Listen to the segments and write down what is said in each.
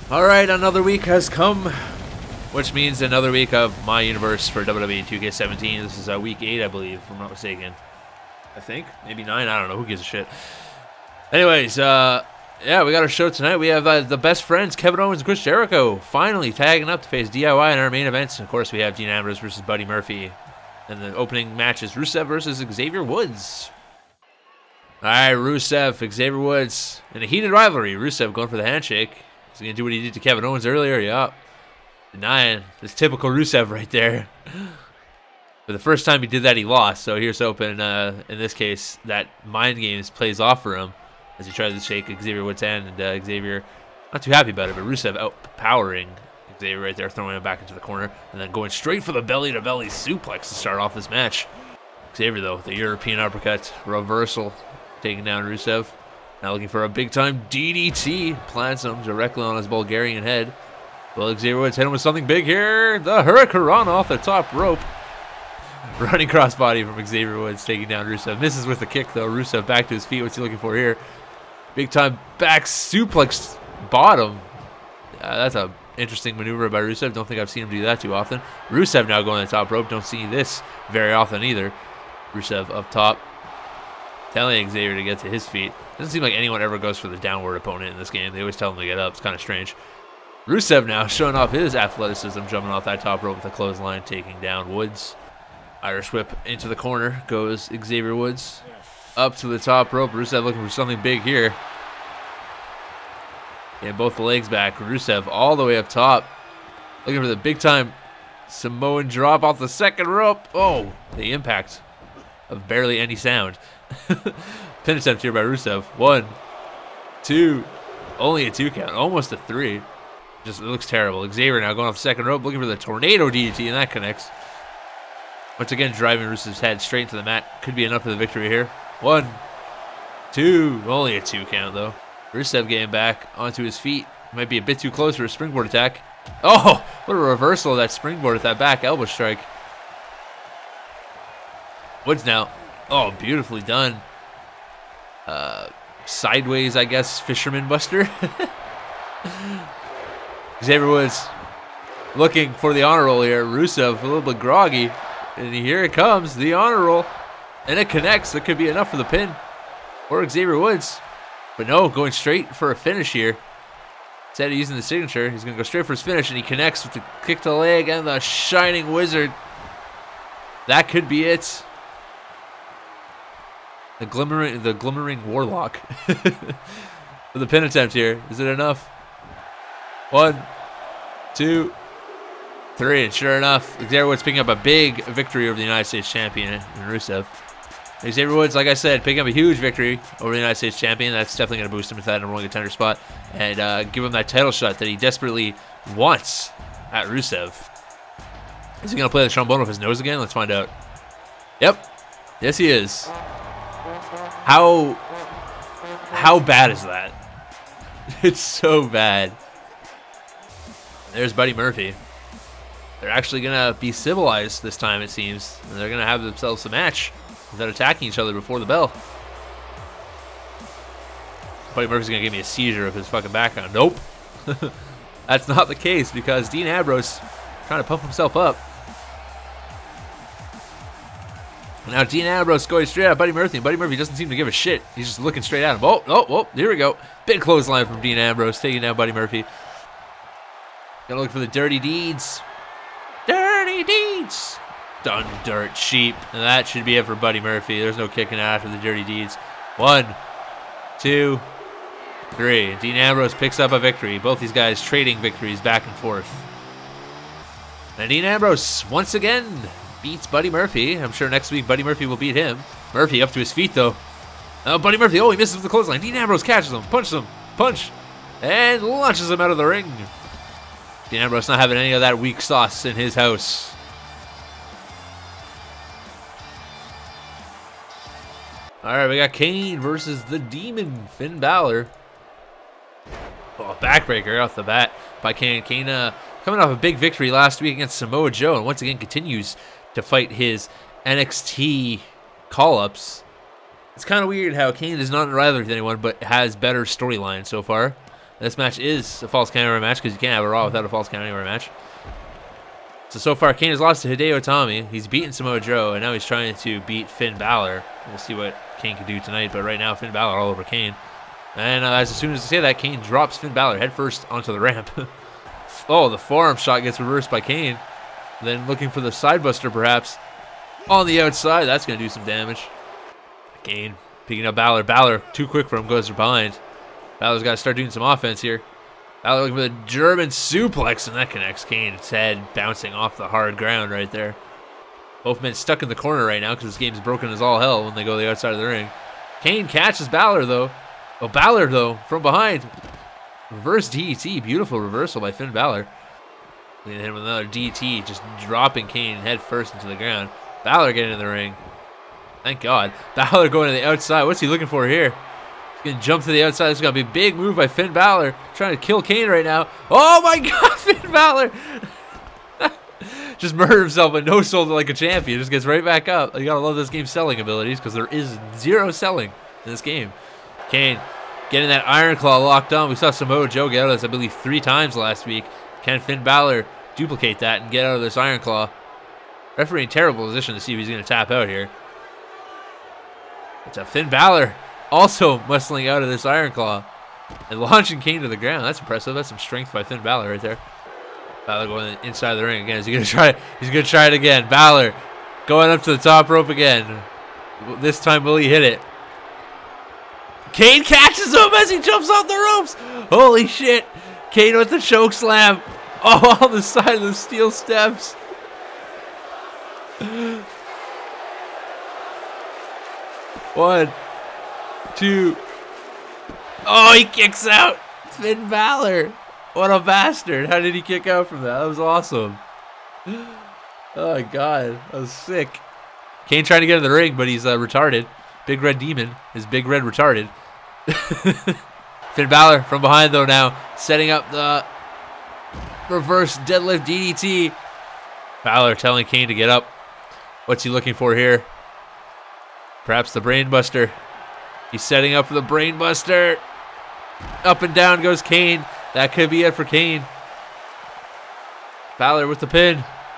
Alright, another week has come, which means another week of my universe for WWE 2K17. This is week 8, I believe, if I'm not mistaken. I think? Maybe 9? I don't know. Who gives a shit? Anyways, yeah, we got our show tonight. We have the best friends, Kevin Owens and Chris Jericho, finally tagging up to face DIY in our main events. And of course, we have Dean Ambrose versus Buddy Murphy. And the opening match is Rusev versus Xavier Woods. Alright, Rusev, Xavier Woods, in a heated rivalry. Rusev going for the handshake. He's going to do what he did to Kevin Owens earlier. Yeah. Denying. This typical Rusev right there. For the first time he did that, he lost. So here's hoping, in this case, that Mind Games plays off for him as he tries to shake Xavier Woods' hand. And Xavier, not too happy about it, but Rusev outpowering Xavier right there, throwing him back into the corner. And then going straight for the belly-to-belly suplex to start off this match. Xavier, though, the European uppercut reversal, taking down Rusev. Now looking for a big-time DDT. Plants him directly on his Bulgarian head. Well, Xavier Woods hit him with something big here. The Hurricane off the top rope. Running crossbody from Xavier Woods, taking down Rusev. Misses with the kick, though. Rusev back to his feet. What's he looking for here? Big-time back suplex bottom. That's a interesting maneuver by Rusev. Don't think I've seen him do that too often. Rusev now going to the top rope. Don't see this very often either. Rusev up top, telling Xavier to get to his feet. Doesn't seem like anyone ever goes for the downward opponent in this game. They always tell him to get up. It's kind of strange. Rusev now showing off his athleticism, jumping off that top rope with a clothesline, taking down Woods. Irish whip into the corner goes Xavier Woods. Up to the top rope. Rusev looking for something big here. And both the legs back. Rusev all the way up top. Looking for the big time Samoan drop off the second rope. Oh, the impact of barely any sound. Pin attempt here by Rusev. 1, 2, only a 2 count, almost a 3. Just it looks terrible. Xavier now going off the second rope, looking for the tornado DDT, and that connects. Once again, driving Rusev's head straight into the mat. Could be enough for the victory here. 1, 2, only a 2 count though. Rusev getting back onto his feet. Might be a bit too close for a springboard attack. Oh, what a reversal of that springboard with that back elbow strike. Woods now. Oh, beautifully done. Sideways, I guess, Fisherman Buster. Xavier Woods looking for the honor roll here. Rusev a little bit groggy. And here it comes, the honor roll. And it connects. That could be enough for the pin for Xavier Woods. But no, going straight for a finish here. Instead of using the signature, he's going to go straight for his finish. And he connects with the kick to the leg and the Shining Wizard. That could be it. The glimmering warlock. For the pin attempt here. Is it enough? 1, 2, 3. And sure enough, Xavier Woods picking up a big victory over the United States champion in Rusev. Xavier Woods, like I said, picking up a huge victory over the United States champion. That's definitely going to boost him into that number 1 contender spot. And give him that title shot that he desperately wants at Rusev. Is he going to play the trombone with his nose again? Let's find out. Yep. Yes, he is. How bad is that? It's so bad. There's Buddy Murphy. They're actually going to be civilized this time, it seems. And they're going to have themselves a match without attacking each other before the bell. Buddy Murphy's going to give me a seizure of his fucking background. Nope. That's not the case because Dean Ambrose trying to pump himself up. Now Dean Ambrose going straight at Buddy Murphy, and Buddy Murphy doesn't seem to give a shit. He's just looking straight at him. Oh, here we go. Big clothesline from Dean Ambrose, taking down Buddy Murphy. Gotta look for the dirty deeds. Dirty deeds! Done dirt cheap. And that should be it for Buddy Murphy. There's no kicking out after the dirty deeds. 1, 2, 3. And Dean Ambrose picks up a victory. Both these guys trading victories back and forth. And Dean Ambrose, once again, beats Buddy Murphy. I'm sure next week Buddy Murphy will beat him. Murphy up to his feet, though. Oh, Buddy Murphy, he misses with the clothesline. Dean Ambrose catches him, punches him, and launches him out of the ring. Dean Ambrose not having any of that weak sauce in his house. All right, we got Kane versus the Demon, Finn Balor. Oh, backbreaker off the bat by Kane. Kane coming off a big victory last week against Samoa Joe, and once again continues to fight his NXT call-ups. It's kind of weird how Kane is not in a rivalry with anyone, but has better storyline so far. This match is a Falls Count Anywhere match because you can't have a Raw without a Falls Count Anywhere match. So far, Kane has lost to Hideo Itami. He's beaten Samoa Joe, and now he's trying to beat Finn Balor. We'll see what Kane can do tonight, but right now, Finn Balor all over Kane. And as soon as I say that, Kane drops Finn Balor headfirst onto the ramp. Oh, the forearm shot gets reversed by Kane. Then looking for the sidebuster, perhaps, on the outside. That's going to do some damage. Kane picking up Balor. Balor, too quick for him, goes behind. Balor's got to start doing some offense here. Balor looking for the German suplex, and that connects. Kane's head bouncing off the hard ground right there. Both men stuck in the corner right now because this game's broken as all hell when they go to the outside of the ring. Kane catches Balor, though. Oh, Balor, though, from behind. Reverse DDT. Beautiful reversal by Finn Balor. And hit him with another DDT, just dropping Kane head first into the ground. Balor getting in the ring. Thank God. Balor going to the outside. What's he looking for here? He's going to jump to the outside. This is going to be a big move by Finn Balor. Trying to kill Kane right now. Oh, my God, Finn Balor. Just murdered himself, but no-sold like a champion. Just gets right back up. You got to love this game's selling abilities because there is zero selling in this game. Kane getting that Iron Claw locked on. We saw Samoa Joe get out of this, I believe, 3 times last week. Can Finn Balor duplicate that and get out of this Iron Claw? Referee in terrible position to see if he's going to tap out here. It's a Finn Balor also muscling out of this Iron Claw and launching Kane to the ground. That's impressive. That's some strength by Finn Balor right there. Balor going inside of the ring again. Is he going to try it? He's going to try it again. Balor going up to the top rope again. This time, will he hit it? Kane catches him as he jumps off the ropes. Holy shit. Kane with the choke slam. Oh, on the side of the steel steps. One, two. Oh, he kicks out. Finn Balor. What a bastard. How did he kick out from that? That was awesome. Oh, my God. That was sick. Kane trying to get in the ring, but he's retarded. Big Red Demon is Big Red retarded. Finn Balor from behind, though, now. Setting up the reverse deadlift DDT. Balor telling Kane to get up. What's he looking for here? Perhaps the Brain Buster. He's setting up for the Brain Buster. Up and down goes Kane. That could be it for Kane. Balor with the pin.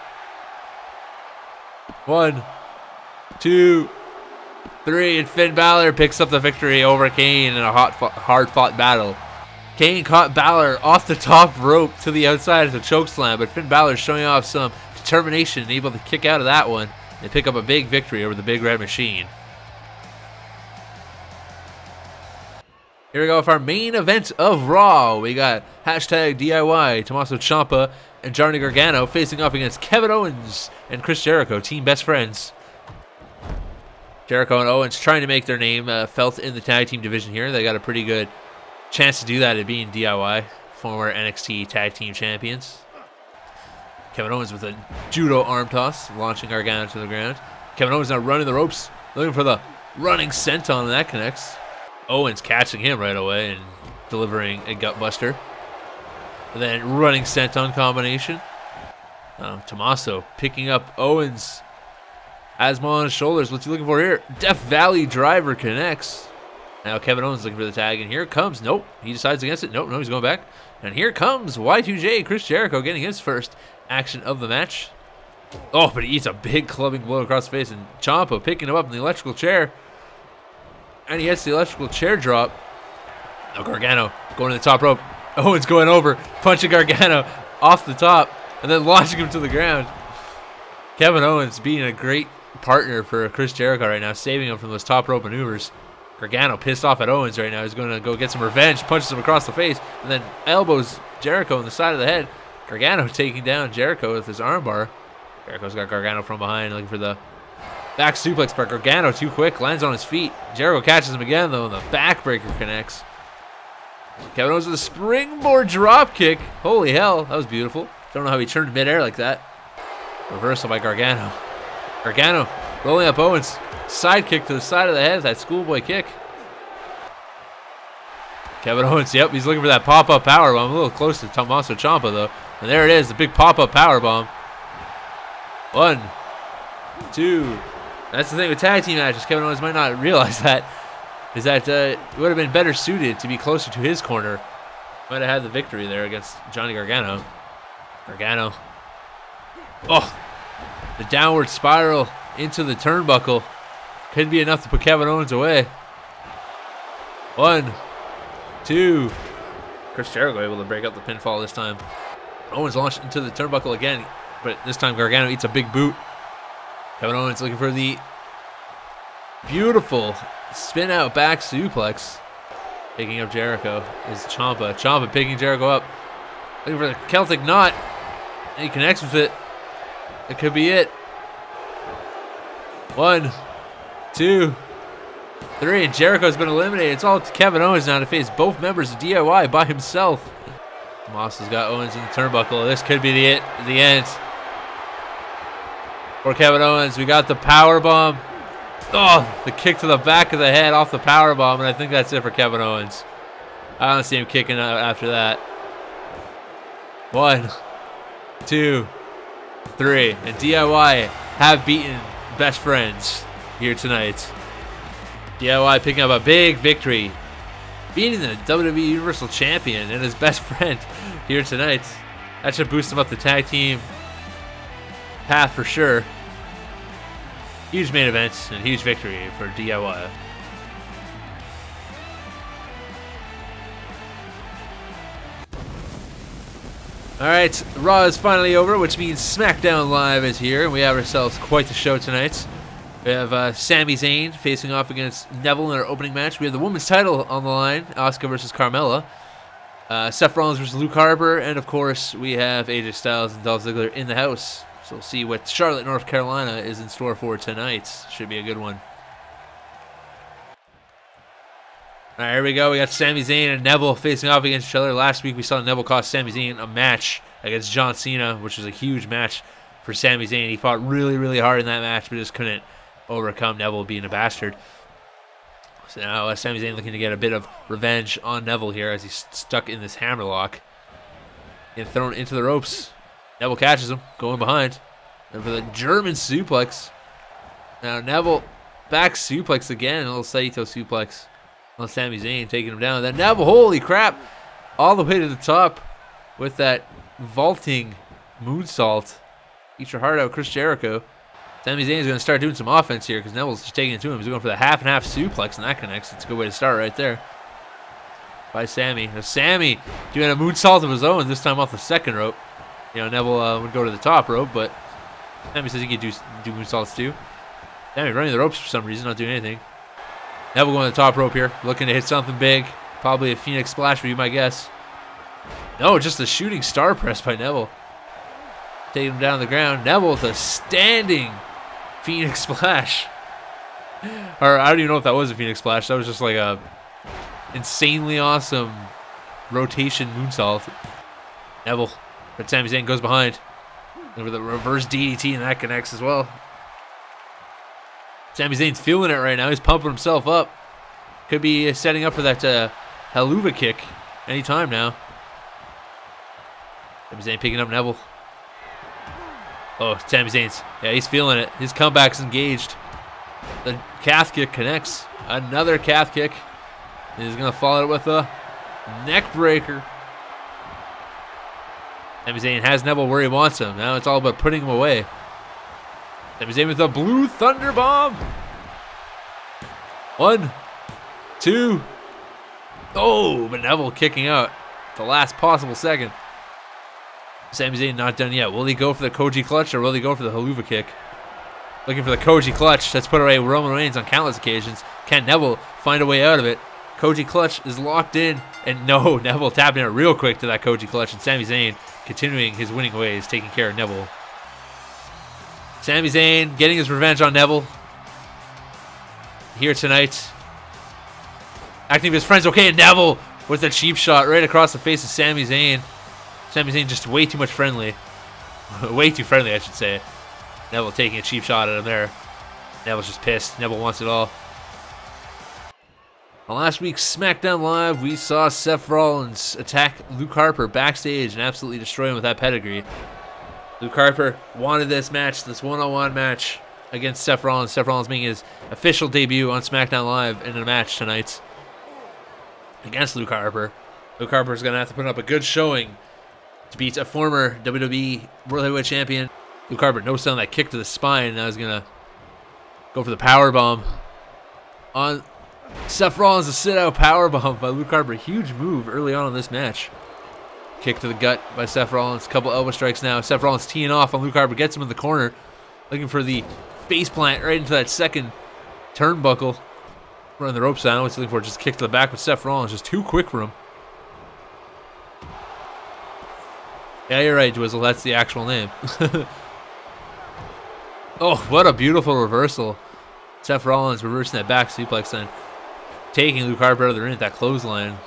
1, 2, 3, and Finn Balor picks up the victory over Kane in a hard-fought battle. Kane caught Balor off the top rope to the outside of the chokeslam, but Finn Balor showing off some determination and able to kick out of that one and pick up a big victory over the Big Red Machine. Here we go with our main event of Raw. We got hashtag DIY, Tommaso Ciampa and Johnny Gargano facing off against Kevin Owens and Chris Jericho, team best friends. Jericho and Owens trying to make their name felt in the tag team division here. They got a pretty good chance to do that at being DIY, former NXT tag team champions. Kevin Owens with a judo arm toss, launching Gargano to the ground. Kevin Owens now running the ropes, looking for the running senton, and that connects. Owens catching him right away and delivering a gutbuster. And then running senton combination. Tommaso picking up Owens. Asma on his shoulders. What's he looking for here? Death Valley driver connects. Now Kevin Owens looking for the tag, and here comes. Nope, he decides against it. Nope, no, he's going back. And here comes Y2J, Chris Jericho, getting his first action of the match. Oh, but he eats a big clubbing blow across the face, and Ciampa picking him up in the electrical chair. And he hits the electrical chair drop. Now Gargano going to the top rope. Owens going over, punching Gargano off the top, and then launching him to the ground. Kevin Owens being a great partner for Chris Jericho right now, saving him from those top rope maneuvers. Gargano pissed off at Owens right now. He's going to go get some revenge, punches him across the face, and then elbows Jericho in the side of the head. Gargano taking down Jericho with his armbar. Jericho's got Gargano from behind, looking for the back suplex, but Gargano too quick, lands on his feet. Jericho catches him again, though, and the backbreaker connects. Kevin Owens with a springboard drop kick. Holy hell, that was beautiful. Don't know how he turned midair like that. Reversal by Gargano. Gargano rolling up Owens. Side kick to the side of the head, that schoolboy kick. Kevin Owens, yep, he's looking for that pop-up powerbomb. A little close to Tommaso Ciampa, though. And there it is, the big pop-up powerbomb. 1, 2. That's the thing with tag team matches. Kevin Owens might not realize that. Is that it would have been better suited to be closer to his corner Might have had the victory there against Johnny Gargano. Gargano. Oh, the downward spiral into the turnbuckle. Couldn't be enough to put Kevin Owens away. 1, 2. Chris Jericho able to break up the pinfall this time. Owens launched into the turnbuckle again, but this time Gargano eats a big boot. Kevin Owens looking for the beautiful spin out back suplex. Picking up Jericho is Ciampa. Ciampa picking Jericho up. Looking for the Celtic knot. And he connects with it. It could be it. 1, 2, 3. Jericho's been eliminated. It's all up to Kevin Owens now to face both members of DIY by himself. Moss has got Owens in the turnbuckle. This could be the end. For Kevin Owens, we got the power bomb. Oh, the kick to the back of the head off the power bomb, and I think that's it for Kevin Owens. I don't see him kicking out after that. 1, 2, 3, and DIY have beaten Best Friends here tonight. DIY picking up a big victory, beating the WWE Universal Champion and his best friend here tonight. That should boost him up the tag team path for sure. Huge main event and huge victory for DIY. Alright, Raw is finally over, which means SmackDown Live is here, and we have ourselves quite the show tonight. We have Sami Zayn facing off against Neville in our opening match. We have the women's title on the line, Asuka versus Carmella. Seth Rollins versus Luke Harper, and of course, we have AJ Styles and Dolph Ziggler in the house. So we'll see what Charlotte, North Carolina is in store for tonight. Should be a good one. All right, here we go. We got Sami Zayn and Neville facing off against each other. Last week, we saw Neville cost Sami Zayn a match against John Cena, which was a huge match for Sami Zayn. He fought really, really hard in that match, but just couldn't overcome Neville being a bastard. So now Sami Zayn looking to get a bit of revenge on Neville here as he's stuck in this hammerlock and thrown into the ropes. Neville catches him, going behind. And for the German suplex. Now Neville back suplex again, a little Saito suplex on Sami Zayn, taking him down. Then Neville, holy crap, all the way to the top with that vaulting moonsault. Eat your heart out, Chris Jericho. Sami Zayn is going to start doing some offense here because Neville's just taking it to him. He's going for the half and half suplex, and that connects. It's a good way to start right there. By Sami. Now Sami doing a moonsault of his own, this time off the second rope. You know, Neville would go to the top rope, but Sami says he could do moonsaults too. Sami running the ropes for some reason, not doing anything. Neville going to the top rope here, looking to hit something big. Probably a Phoenix Splash for you, my guess. No, just a shooting star press by Neville. Taking him down to the ground. Neville with a standing Phoenix Splash. Or I don't even know if that was a Phoenix Splash. That was just like a insanely awesome rotation moonsault. Neville. But Sami Zayn goes behind. Over the reverse DDT, and that connects as well. Sami Zayn's feeling it right now. He's pumping himself up. Could be setting up for that Helluva kick anytime now. Sami Zayn picking up Neville. Oh, Sami Zayn's. Yeah, he's feeling it. His comeback's engaged. The calf kick connects. Another calf kick. He's going to follow it with a neck breaker. Sami Zayn has Neville where he wants him. Now it's all about putting him away. Sami Zayn with a blue thunder bomb. 1, 2. Oh, but Neville kicking out the last possible second. Sami Zayn not done yet. Will he go for the Koji clutch or will he go for the Helluva kick? Looking for the Koji clutch. That's put away Roman Reigns on countless occasions. Can Neville find a way out of it? Koji clutch is locked in. And no, Neville tapping it real quick to that Koji clutch. And Sami Zayn continuing his winning ways, taking care of Neville. Sami Zayn getting his revenge on Neville here tonight. Acting with his friends. Okay, and Neville with a cheap shot right across the face of Sami Zayn. Sami Zayn just way too much friendly. Way too friendly, I should say. Neville taking a cheap shot at him there. Neville's just pissed. Neville wants it all. On last week's SmackDown Live, we saw Seth Rollins attack Luke Harper backstage and absolutely destroy him with that pedigree. Luke Harper wanted this match, this one-on-one match against Seth Rollins. Seth Rollins making his official debut on SmackDown Live in a match tonight against Luke Harper. Luke Harper's going to have to put up a good showing to beat a former WWE World Heavyweight Champion. Luke Harper noticed on that kick to the spine. Now he's going to go for the powerbomb on Seth Rollins. A sit-out powerbomb by Luke Harper. Huge move early on in this match. Kick to the gut by Seth Rollins. Couple elbow strikes now. Seth Rollins teeing off on Luke Harper. Gets him in the corner. Looking for the face plant right into that second turnbuckle. Running the ropes down. What's he looking for? Just a kick to the back with Seth Rollins. Just too quick for him. Yeah, you're right, Dwizzle. That's the actual name. Oh, what a beautiful reversal. Seth Rollins reversing that back suplex then. Taking Luke Harper out of the ring at that clothesline.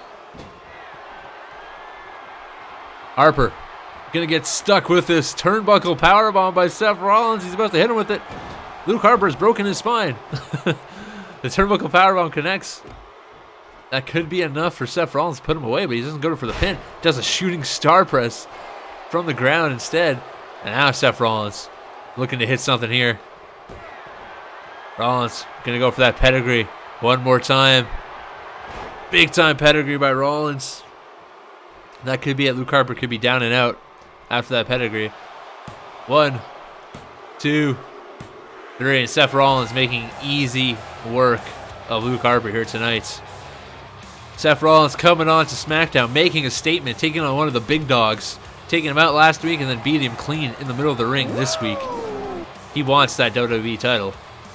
Harper gonna get stuck with this turnbuckle powerbomb by Seth Rollins. He's about to hit him with it. Luke Harper's broken his spine. The turnbuckle powerbomb connects. That could be enough for Seth Rollins to put him away, but he doesn't go for the pin. Does a shooting star press from the ground instead. And now Seth Rollins looking to hit something here. Rollins gonna go for that pedigree one more time. Big time pedigree by Rollins. That could be it. Luke Harper could be down and out after that pedigree. 1, 2, 3. And Seth Rollins making easy work of Luke Harper here tonight. Seth Rollins coming on to SmackDown, making a statement, taking on one of the big dogs, taking him out last week and then beating him clean in the middle of the ring this week. He wants that WWE title.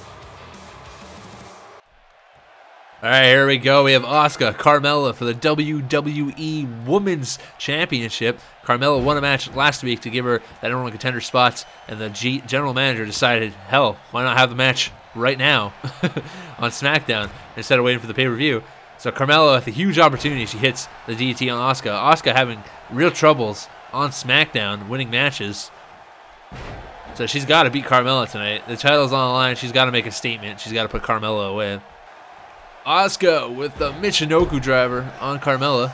All right, here we go. We have Asuka, Carmella for the WWE Women's Championship. Carmella won a match last week to give her that number one contender spot, and the general manager decided, hell, why not have the match right now on SmackDown instead of waiting for the pay-per-view? So Carmella with a huge opportunity. She hits the DDT on Asuka. Asuka having real troubles on SmackDown winning matches. So she's got to beat Carmella tonight. The title's on the line. She's got to make a statement. She's got to put Carmella away. Asuka with the Michinoku driver on Carmella.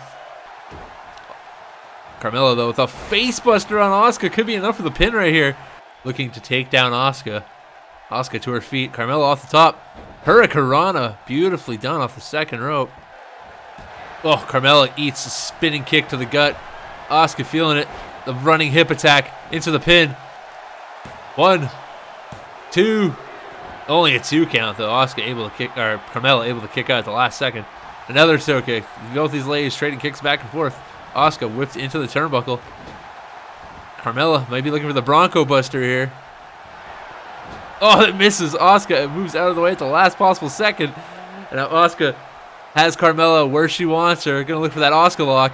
Carmella, though, with a facebuster on Asuka. Could be enough for the pin right here. Looking to take down Asuka. Asuka to her feet. Carmella off the top. Hurricanrana. Beautifully done off the second rope. Oh, Carmella eats a spinning kick to the gut. Asuka feeling it. The running hip attack into the pin. 1, 2. Only a 2 count though. Asuka able to kick, or Carmella able to kick out at the last second. Another toe kick. Both these ladies trading kicks back and forth. Asuka whipped into the turnbuckle. Carmella might be looking for the Bronco Buster here. Oh, it misses. Asuka moves out of the way at the last possible second. And now Asuka has Carmella where she wants her. Gonna look for that Asuka lock.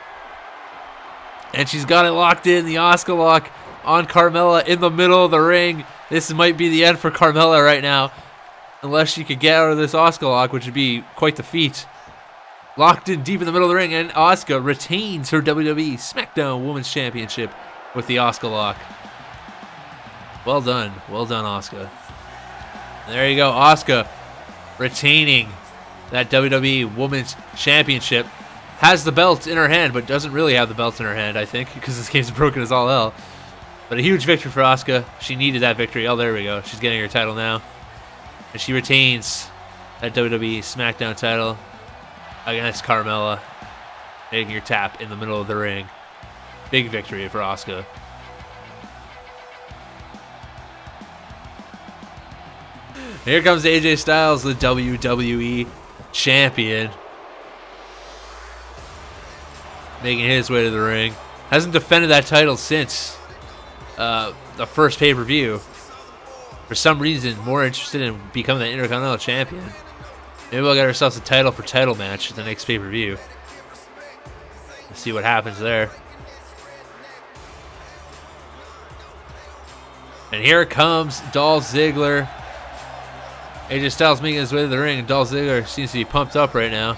And she's got it locked in. The Asuka lock on Carmella in the middle of the ring. This might be the end for Carmella right now. Unless she could get out of this Asuka lock, which would be quite the feat. Locked in deep in the middle of the ring, and Asuka retains her WWE SmackDown Women's Championship with the Asuka lock. Well done. Well done, Asuka. There you go. Asuka retaining that WWE Women's Championship. Has the belt in her hand, but doesn't really have the belt in her hand, I think, because this game's broken as all hell. But a huge victory for Asuka. She needed that victory. Oh, there we go. She's getting her title now. And she retains that WWE SmackDown title against Carmella, making her tap in the middle of the ring. Big victory for Asuka. Here comes AJ Styles, the WWE Champion. Making his way to the ring. Hasn't defended that title since the first pay-per-view. For some reason, more interested in becoming the Intercontinental Champion. Maybe we'll get ourselves a title for title match at the next pay-per-view. Let's see what happens there. And here comes Dolph Ziggler. AJ Styles making his way to the ring, and Dolph Ziggler seems to be pumped up right now.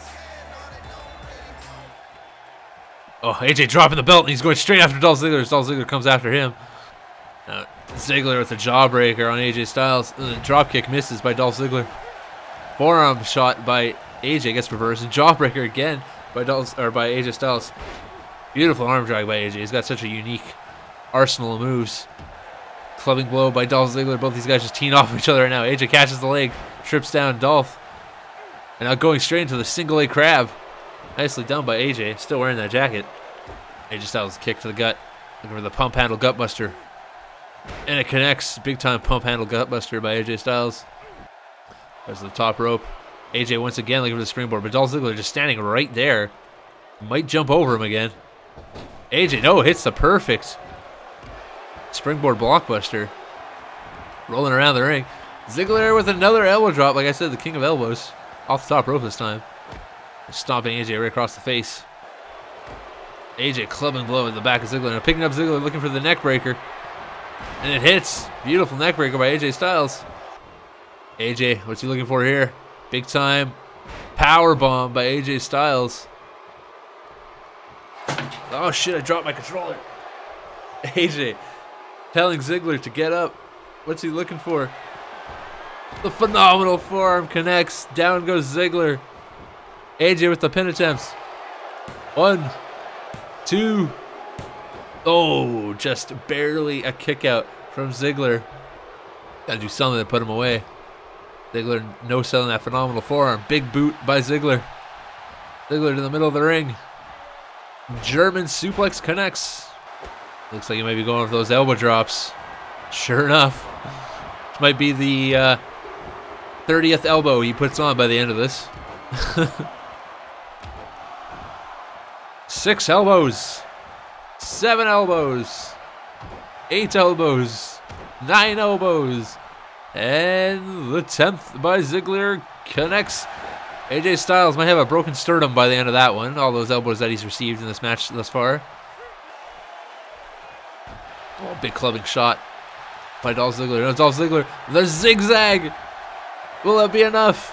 Oh, AJ dropping the belt, and he's going straight after Dolph Ziggler as Dolph Ziggler comes after him. Ziggler with a jawbreaker on AJ Styles. And the dropkick misses by Dolph Ziggler. Forearm shot by AJ gets reversed. And jawbreaker again by AJ Styles. Beautiful arm drag by AJ. He's got such a unique arsenal of moves. Clubbing blow by Dolph Ziggler. Both these guys just teeing off each other right now. AJ catches the leg, trips down Dolph. And now going straight into the single leg crab. Nicely done by AJ. Still wearing that jacket. AJ Styles kick to the gut. Looking for the pump handle gutbuster. And it connects. Big time pump handle gutbuster by AJ Styles. There's the top rope. AJ once again looking for the springboard, but Dolph Ziggler just standing right there. Might jump over him again. AJ, no, hits the perfect springboard blockbuster. Rolling around the ring. Ziggler with another elbow drop. Like I said, the king of elbows. Off the top rope this time. Stomping AJ right across the face. AJ clubbing blow in the back of Ziggler. Now picking up Ziggler, looking for the neck breaker. And it hits. Beautiful neck breaker by AJ Styles. AJ, what's he looking for here? Big time power bomb by AJ Styles. Oh shit, I dropped my controller. AJ telling Ziggler to get up. What's he looking for? The phenomenal forearm connects. Down goes Ziggler. AJ with the pin attempts. 1, 2. Oh, just barely a kick out from Ziggler. Gotta do something to put him away. Ziggler no selling that phenomenal forearm. Big boot by Ziggler. Ziggler to the middle of the ring. German suplex connects. Looks like he might be going for those elbow drops. Sure enough. This might be the 30th elbow he puts on by the end of this. 6 elbows. 7 elbows. 8 elbows. 9 elbows. And the 10th by Ziggler connects. AJ Styles might have a broken sternum by the end of that one. All those elbows that he's received in this match thus far. Oh, big clubbing shot by Dolph Ziggler. No, Dolph Ziggler. The zigzag. Will that be enough?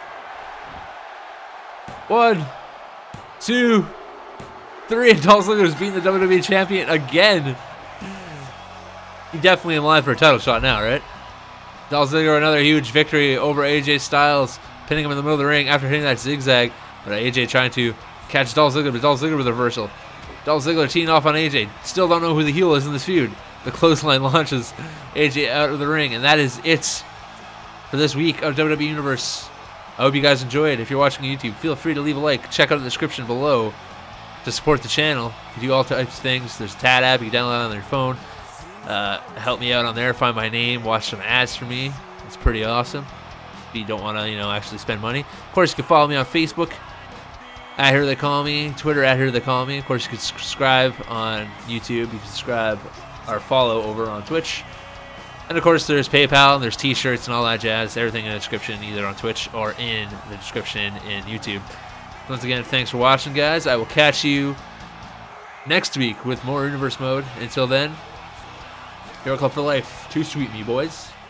1, 2, 3. And Dolph Ziggler is beating the WWE Champion again. He's definitely in line for a title shot now, right? Dolph Ziggler, another huge victory over AJ Styles, pinning him in the middle of the ring after hitting that zigzag. But AJ trying to catch Dolph Ziggler, but Dolph Ziggler with a reversal. Dolph Ziggler teeing off on AJ. Still don't know who the heel is in this feud. The clothesline launches AJ out of the ring, and that is it for this week of WWE Universe. I hope you guys enjoyed. If you're watching on YouTube, feel free to leave a like. Check out the description below to support the channel. You do all types of things. There's a TAD app you can download on your phone. Help me out on there. Find my name. Watch some ads for me. It's pretty awesome. If you don't want to, actually spend money. Of course, you can follow me on Facebook. At Here They Call Me. Twitter at Here They Call Me. Of course, you can subscribe on YouTube. You can subscribe or follow over on Twitch. And of course, there's PayPal, and there's T-shirts and all that jazz. Everything in the description, either on Twitch or in the description in YouTube. Once again, thanks for watching, guys. I will catch you next week with more Universe Mode. Until then, Hero Club for life. Too sweet, me boys.